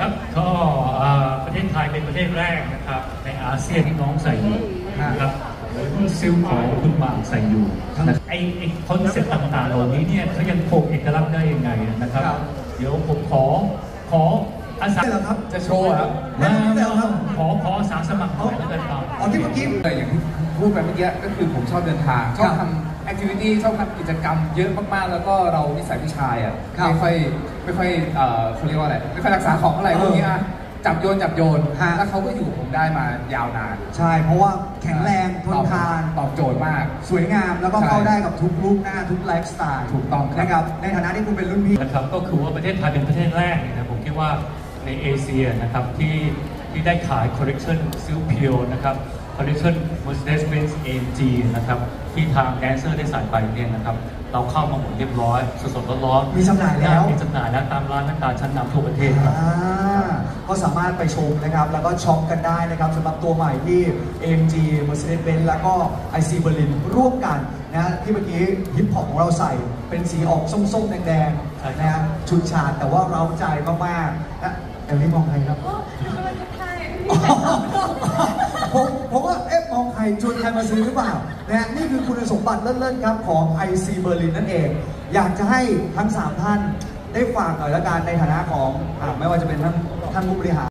ครับก็ประเทศไทยเป็นประเทศแรกนะครับในอาเซียนที่น้องใส่อยู่นะครับรุ่นซิลของคุณหมากใส่อยู่ไอ้คอนเซ็ปต์ต่างๆเหล่านี้เนี่ยเขายังคงเอกลักษณ์ได้ยังไงนะครับเดี๋ยวผมขออาสาจะโชว์ครับขออาสาสมัครหน่อยแล้วกันครับที่เมื่อกี้อย่างที่พูดไปเมื่อกี้ก็คือผมชอบเดินทางชอบทำแอคทิวิตี้ชอบทำกิจกรรมเยอะมากๆแล้วก็เรานิสัยผู้ชายอ่ะไม่ค่อยเขาเรียกว่าอะไรไม่ค่อยรักษาของอะไรพวกนี้อ่ะจับโยนแล้วเขาก็อยู่ผมได้มายาวนานใช่เพราะว่าแข็งแรงทนทานตอบโจทย์มากสวยงามแล้วก็เข้าได้กับทุกรูปหน้าทุกไลฟ์สไตล์ถูกต้องนะครับในฐานะที่คุณเป็นรุ่นพี่นะครับก็คือว่าประเทศไทยเป็นประเทศแรกนะผมคิดว่าในเอเชียนะครับที่ได้ขายคอลเลคชันซิลเพียวนะครับคอลเลคชัน Mercedes-Benz AMG นะครับที่ทางแดนเซอร์ได้ใส่ไปเนี่ยนะครับเราเข้ามาหมดเรียบร้อยสดๆร้อนๆมีจำหน่ายแล้วตามร้านต่างๆชั้นนำทั่วประเทศครับก็สามารถไปชมนะครับแล้วก็ช็อปกันได้นะครับสำหรับตัวใหม่ที่ AMG Mercedes-Benz แล้วก็ IC Berlin ร่วมกันนะที่เมื่อกี้ฮิปฮอปของเราใส่เป็นสีออกส้มๆแดงๆนะชุดฉาดแต่ว่าเราใจมากๆนะเดี๋ยวนี้มองใครครับผมว่ามองใครชวนใครมาซื้อหรือเปล่านะนี่คือคุณสมบัติเลิศๆครับของ IC Berlin นั่นเองอยากจะให้ทั้ง3ท่านได้ฝากหน่อยละกันในฐานะของไม่ว่าจะเป็นท่านผู้บริหาร